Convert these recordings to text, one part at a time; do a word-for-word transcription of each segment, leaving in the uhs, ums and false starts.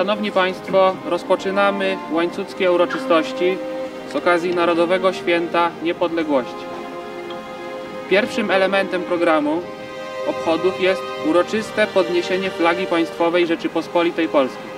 Szanowni Państwo, rozpoczynamy łańcuckie uroczystości z okazji Narodowego Święta Niepodległości. Pierwszym elementem programu obchodów jest uroczyste podniesienie flagi państwowej Rzeczypospolitej Polskiej.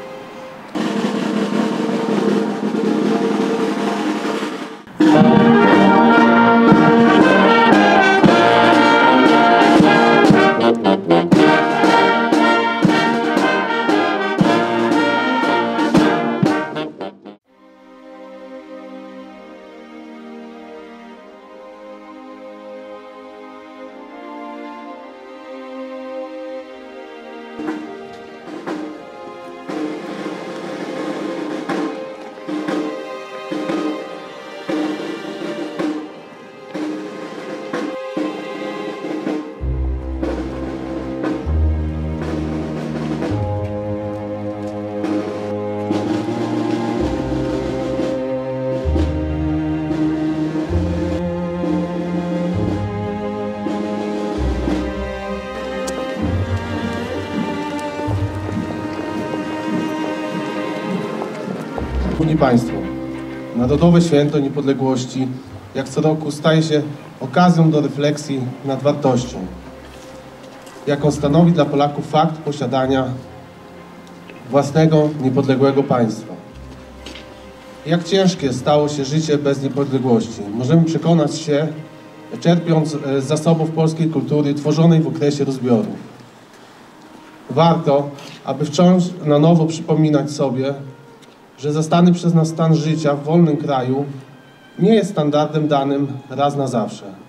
Szanowni Państwo, Narodowe Święto Niepodległości jak co roku staje się okazją do refleksji nad wartością, jaką stanowi dla Polaków fakt posiadania własnego, niepodległego państwa. Jak ciężkie stało się życie bez niepodległości, możemy przekonać się, czerpiąc z zasobów polskiej kultury tworzonej w okresie rozbiorów. Warto, aby wciąż na nowo przypominać sobie, że zastany przez nas stan życia w wolnym kraju nie jest standardem danym raz na zawsze.